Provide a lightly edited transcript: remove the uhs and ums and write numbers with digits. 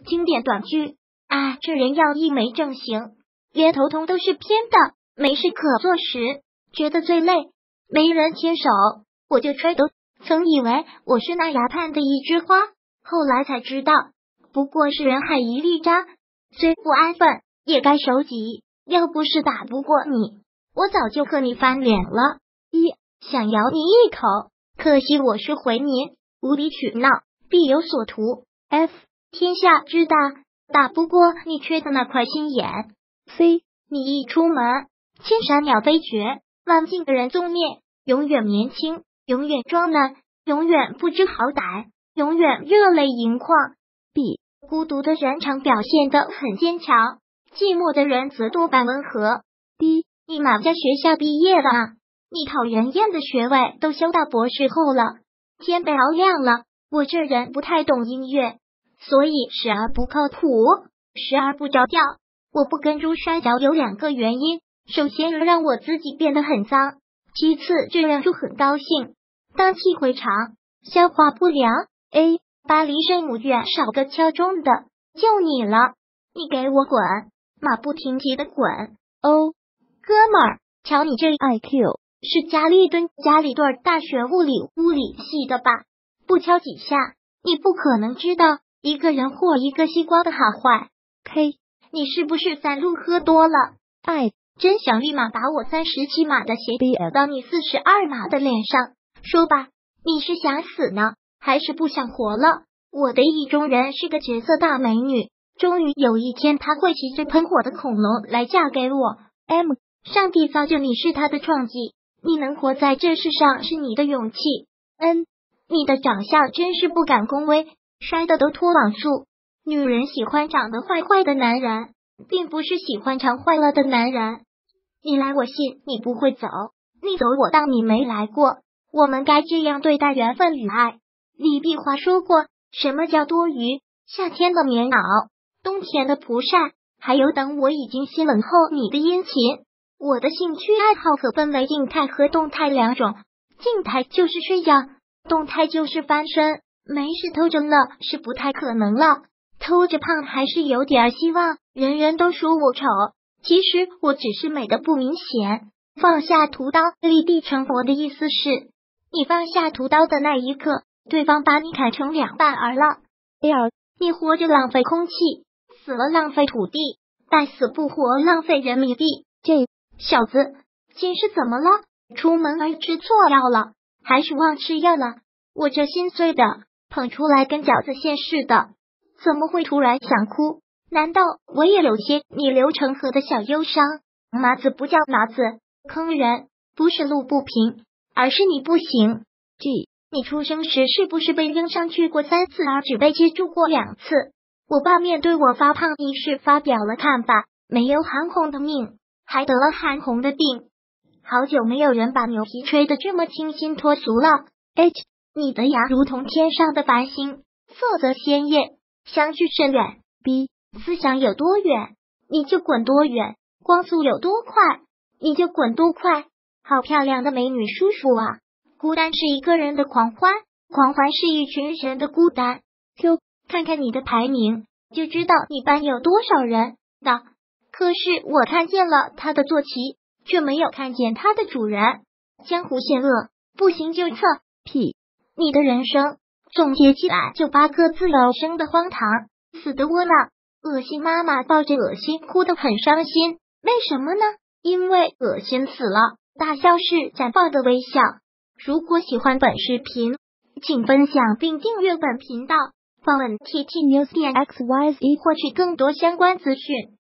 经典短剧。啊，这人要一没正形，连头痛都是偏的。没事可做时，觉得最累，没人牵手，我就吹抖。曾以为我是那崖畔的一枝花，后来才知道，不过是人海一粒渣，虽不安分，也该守己。要不是打不过你，我早就和你翻脸了。想咬你一口，可惜我是回民，无理取闹，必有所图。天下之大，打不过你缺的那块心眼。你一出门，千山鸟飞绝，万径的人踪灭，永远年轻，永远装嫩，永远不知好歹，永远热泪盈眶。孤独的人常表现得很坚强，寂寞的人则多半温和。你哪家学校毕业了？你讨人厌的学位都修到博士后了。天被熬亮了，我这人不太懂音乐，所以时而不靠谱，时而不着调。我不跟猪摔跤有2个原因，首先让我自己变得很脏，其次这样就很高兴。当气回肠，消化不良。巴黎圣母院少个敲钟的，就你了，你给我滚，马不停蹄的滚。哥们儿，瞧你这 IQ， 是加利顿大学物理系的吧？不敲几下，你不可能知道一个人或一个西瓜的好坏。你是不是3路喝多了？真想立马把我37码的鞋别到你42码的脸上。说吧，你是想死呢，还是不想活了？我的意中人是个绝色大美女，终于有一天她会骑着喷火的恐龙来嫁给我。上帝造就你是她的创纪，你能活在这世上是你的勇气。你的长相真是不敢恭维，摔的都脱网速。女人喜欢长得坏坏的男人，并不是喜欢长坏了的男人。你来我信，你不会走，你走我当你没来过。我们该这样对待缘分与爱。李碧华说过，什么叫多余？夏天的棉袄，冬天的蒲扇，还有等我已经心冷后你的殷勤。我的兴趣爱好可分为静态和动态2种，静态就是睡觉，动态就是翻身。没事偷着乐是不太可能了，偷着胖还是有点希望。人人都说我丑，其实我只是美的不明显。放下屠刀，立地成佛的意思是，你放下屠刀的那一刻，对方把你砍成2半儿了。你活着浪费空气，死了浪费土地，但死不活浪费人民币。小子，今是怎么了？出门儿吃错药了，还是忘吃药了？我这心碎的捧出来跟饺子馅似的，怎么会突然想哭？难道我也有些逆流成河的小忧伤？麻子不叫麻子，坑人不是路不平，而是你不行。你出生时是不是被扔上去过3次，而只被接住过2次？我爸面对我发胖一事发表了看法，没有韩红的命，还得了韩红的病。好久没有人把牛皮吹得这么清新脱俗了。你的牙如同天上的繁星，色泽鲜艳，相距甚远。思想有多远，你就滚多远；光速有多快，你就滚多快。好漂亮的美女叔叔啊！孤单是一个人的狂欢，狂欢是一群人的孤单。看看你的排名，就知道你班有多少人的。可是我看见了他的坐骑，却没有看见他的主人。江湖险恶，不行就撤。你的人生总结起来就8个字：有生的荒唐，死的窝囊。恶心妈妈抱着恶心哭得很伤心，为什么呢？因为恶心死了。大笑是绽放的微笑。如果喜欢本视频，请分享并订阅本频道，访问 ttnews.xyz 获取更多相关资讯。